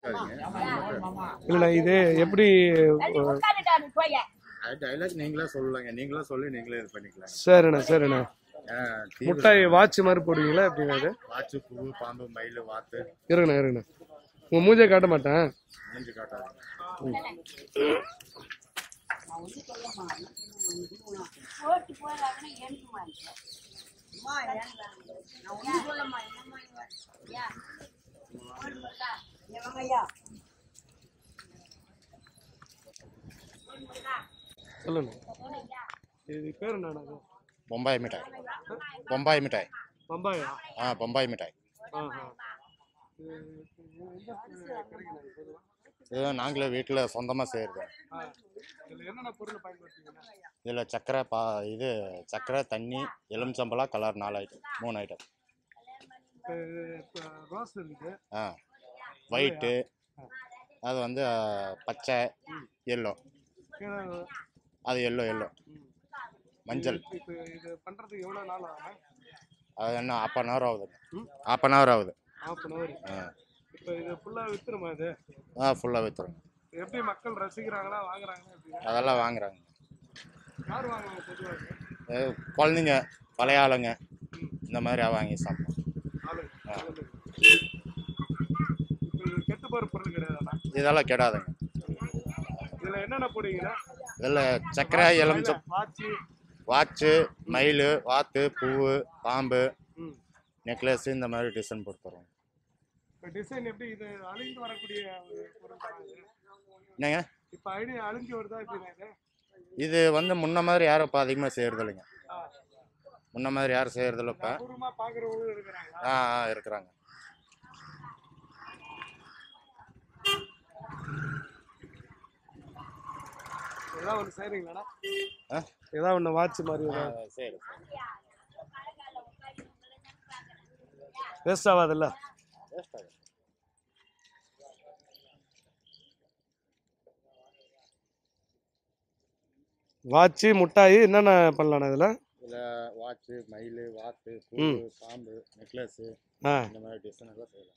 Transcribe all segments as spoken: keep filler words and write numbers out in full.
இல்லைண்ணா இது எப்படி டைலாக் நீங்களே சொல்லலாங்க, நீங்களே சொல்லி நீங்களே இது பண்ணிக்கலாம். சரிண்ணா சரிண்ணா. முட்டாய் வாட்ச் மாதிரி போடுவீங்களா எப்படின்னா? அது வாட்ச், பூ, பாம்பு, மயில், வாத்து. இருங்கண்ணா இருங்கண்ணா, உங்க மூஞ்சே காட்ட மாட்டேன். மூஞ்சி காட்டாது. சொல்லுங்க, இது பேர் என்னண்ணா? பொம்பாய் மிட்டாய். பொம்பாய் மிட்டாய். பம்பாயா? ஆ, பொம்பாய் மிட்டாய். இது நாங்களே வீட்டில் சொந்தமாக செய்கிறது. இதில் சக்கரை, பா இது சக்கரை, தண்ணி, எலுமிச்சம்பழம், கலர், நாலு ஐட்டம், மூணு ஐட்டம். ஆ, ஒயிட்டு, அது வந்து பச்சை, எல்லோ, அது எல்லோ எல்லோ மஞ்சள். அது என்ன ஹாஃப் அன் ஹவர் ஆகுது. ஹாஃப் அன் ஹவர் ஆகுது. ஆ, ஃபுல்லாக விற்றுரும். எப்படி மக்கள் ரசிக்கிறாங்களா, வாங்குறாங்களா? அதெல்லாம் வாங்குறாங்க. குழந்தைங்க, பழைய ஆளுங்க இந்த மாதிரி வாங்கி சாப்பிடும். இதெல்லாம் கெடாதுங்க. இதில் சக்கரை, எலுமிச்சம், வாட்சு, மயில், வாத்து, பூவு, பாம்பு, நெக்லஸ், இந்த மாதிரி டிசைன் போட்டுறோம். என்னங்க இது வந்து முன்ன மாதிரி யாரும் இப்போ அதிகமாக செய்யறது இல்லைங்க. முன்ன மாதிரி யாரும் செய்யறதில்ல இப்போ. ஆ ஆ இருக்கிறாங்க. ஏதாவது ஒன்று செய்கிறீங்களாண்ணா? ஏதாவது ஒன்று வாட்ச் மாதிரி சரி வேஸ்ட் ஆகாதுல்ல? வேஸ்ட் ஆகாது. வாட்சு, முட்டாய், என்னென்ன பண்ணலாண்ணா இதில்? இதில் வாட்சு, மயில், வாத்து, பூ, பாம்பு, நெக்லஸ்ஸு, இந்த மாதிரி டிசைன் எல்லாம் செய்யலாம்.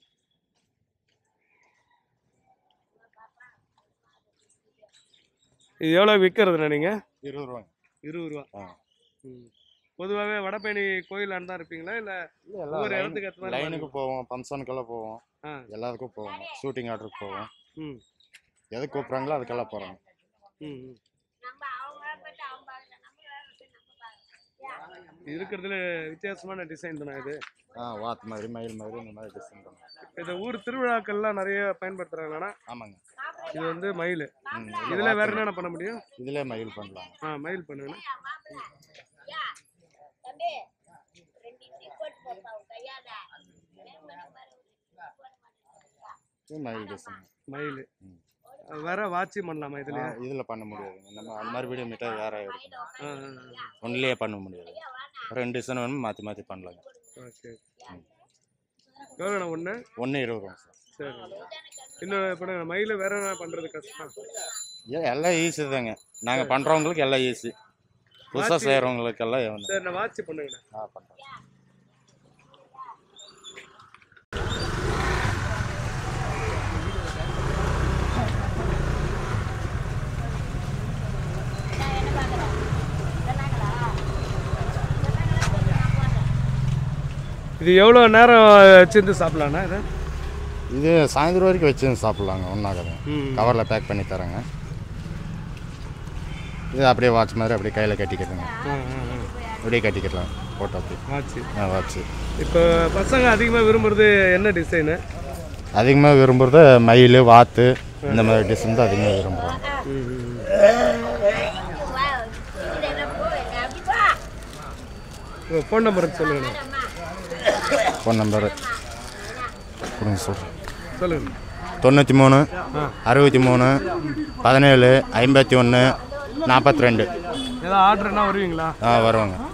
இது எவ்வளோ விற்கிறதுண்ணா நீங்கள்? இருபது ரூபாங்க. இருபது ரூபா. ஆ. ம். பொதுவாகவே வடபழனி கோயிலாண்டு தான் இருப்பீங்களா, இல்லை ஒவ்வொரு இடத்துக்கு ஏற்ற மாதிரி? லைனுக்கு போவோம், ஃபங்க்ஷனுக்கெல்லாம் போவோம், எல்லாத்துக்கும் போவோம், ஷூட்டிங் ஆர்டருக்கு போவோம். ம். எது கூப்பிட்றாங்களோ அதுக்கெல்லாம் போகிறோம். ம். இருக்கிறதுல வித்தியாசமான டிசைன் தானே இது? ஆ, வாத்து மாதிரி, மயில் மாதிரி, இந்த மாதிரி டிசைன் தானே. இந்த ஊர் திருவிழாக்கள்லாம் நிறைய பயன்படுத்துகிறாங்கண்ணா? ஆமாங்க. இது வந்து மயில். இதில் வேறு என்னென்ன பண்ண முடியும்? இதில் மயில் பண்ணலாம். ஆ, மயில் பண்ணுங்கண்ணா. மயில் டிசைன். மயில் வேற வாட்சி பண்ணலாமா இதில்? இதில் பண்ண முடியாது. நம்ம அந்த மாதிரி வீடியோ மீட்டாக வேற எடுக்கணும். ஒன்றிலேயே பண்ண முடியாது. ரெண்டு டிசைன் வேணும், மாற்றி மாற்றி பண்ணலாங்க. ஓகே. எவ்வளோண்ணா ஒன்று? ஒன்று இருபது ரூபா சார். சரி. இன்னும் இப்போ மயில் வேற என்ன பண்ணுறது கஷ்டம்? ஏன் எல்லாம் ஈஸி தாங்க. நாங்கள் பண்ணுறவங்களுக்கு எல்லாம் ஈஸி. புதுசாக செய்கிறவங்களுக்கெல்லாம். சரி, நான் வாட்சி பண்ணுங்கண்ணா. ஆ, பண்ணுறேன். இது எவ்வளோ நேரம் வச்சுருந்து சாப்பிட்லாண்ணா? இது இது சாயந்தரம் வரைக்கும் வச்சு சாப்பிட்லாங்க. ஒன்றாகாது. கவரில் பேக் பண்ணி தரேங்க. இது அப்படியே வாட்ச் மாதிரி அப்படியே கையில் கட்டிக்கிறதுங்க. அப்படியே கட்டிக்கலாம் போட்டோ. அப்படி வாட்ச். ஆ, வாட்ச். இப்போ பசங்க அதிகமாக விரும்புகிறது என்ன டிசைனு? அதிகமாக விரும்புகிறது மயில், வாத்து, இந்த மாதிரி டிசைன் தான் அதிகமாக விரும்புகிறாங்க. ஃபோன் நம்பர் சொல்லுங்கண்ணா. ஃபோன் நம்பரு கொடுங்க சொல்கிறேன். சொல்லுங்கள். தொண்ணூற்றி மூணு அறுபத்தி மூணு பதினேழு ஐம்பத்தி ஒன்று நாற்பத்தி ரெண்டு. ஏதாவது ஆர்டர்னா வருவீங்களா? ஆ, வருவாங்க.